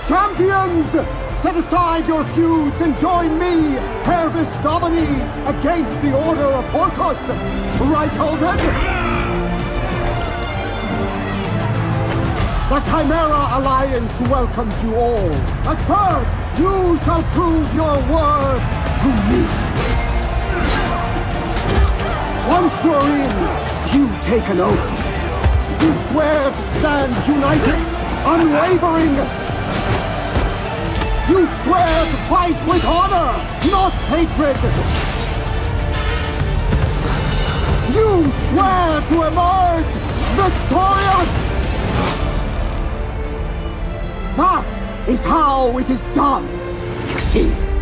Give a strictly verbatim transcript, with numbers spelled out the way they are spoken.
Champions! Set aside your feuds and join me, Hervis Domini, against the Order of Horcus! Right, Holden? The Chimera Alliance welcomes you all. But first, you shall prove your worth to me. Once you're in, you take an oath. You swear to stand united, unwavering. You swear to fight with honor, not hatred. You swear to emerge victorious. That is how it is done, you see.